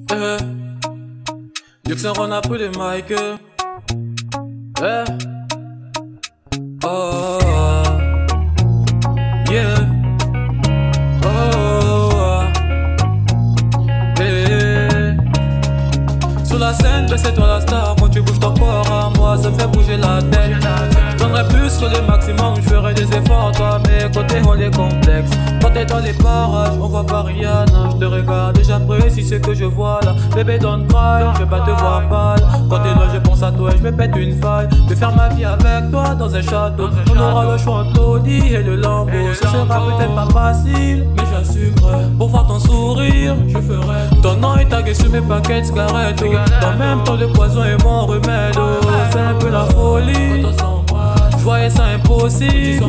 Eh, Yuxin on a pris le mic. Eh, oh, yeah. Oh, eh. Sur la scène, c'est toi la star. Quand tu bouges ton corps à moi, ça me fait bouger la tête. Je donnerai plus que le maximum, je ferai des efforts. Toi, mes côtés ont les complexes. Quand t'es dans les parages, on voit pas Rihanna. Je te regarde et j'apprécie ce que je vois là. Bébé don't cry, je vais pas te voir pâle. Quand t'es loin je pense à toi et je me pète une faille. De faire ma vie avec toi dans un château. On aura le choix entre l'Audi et le Lambo. Ce sera peut-être pas facile, mais j'assumerai. Pour voir ton sourire, je ferai. Ton nom est tagué sur mes paquets de cigarettes. Dans même temps le poison est mon remède. C'est un peu la folie. Je voyais ça impossible.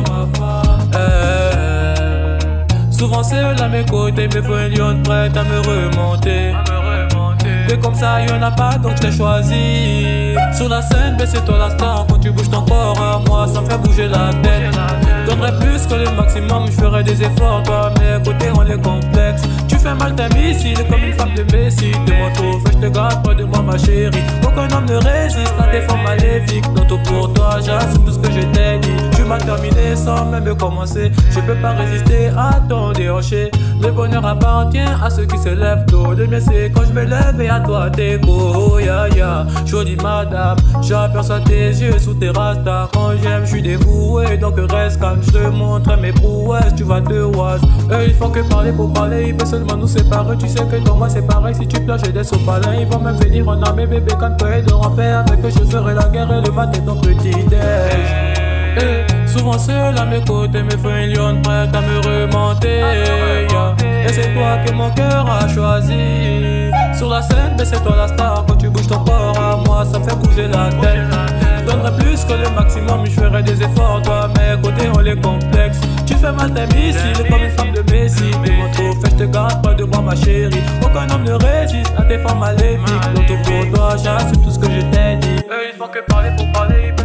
Souvent seul à mes côtés, mais faut une lionne prête à me remonter. Mais comme ça y'en a pas donc je t'ai choisi. Sur la scène, mais c'est toi la star. Quand tu bouges ton corps à moi, ça me fait bouger la tête. Donnerai plus que le maximum, je ferai des efforts. Toi, mes côtés ont les complexes. Tu fais mal ta missile comme une femme de Messi. De mon tour, je te garde près de moi ma chérie. Aucun homme ne résiste à tes formes maléfiques. Donc tout pour toi, j'assume tout ce que je t'ai dit. Tu m'as terminé sans même commencer. Je peux pas résister à ton déhanché. Le bonheur appartient à ceux qui se lèvent tôt. Le mieux c'est quand je me lève et à toi t'es beau, ya ya. Jolie madame, j'aperçois tes yeux sous tes rastas. Quand j'aime, je suis dévoué, donc reste calme. Je te montre mes prouesses, tu vas te oise. Eux ils font que parler pour parler, ils veulent seulement nous séparer. Tu sais que dans moi c'est pareil, si tu pleures j'ai des sopalins. Ils vont même venir en armée, bébé, quand toi et de ramper. Avec eux je ferai la guerre et le matin ton petit déj. Souvent seul à mes côtés, mais faut une lionne prête à me remonter, yeah. Et c'est toi que mon cœur a choisi. Sur la scène, mais c'est toi la star. Quand tu bouges ton corps à moi, ça me fait bouger la tête. Je donnerai plus que le maximum, je ferai des efforts. Toi, mes côtés ont les complexes. Tu fais mal tes missiles comme une femme de Messi. De mon trophée, je te garde près de moi ma chérie. Aucun homme ne résiste à tes formes maléfiques. Donc tout pour toi, j'assume tout ce que je t'ai dit. Eux ils font que parler pour parler.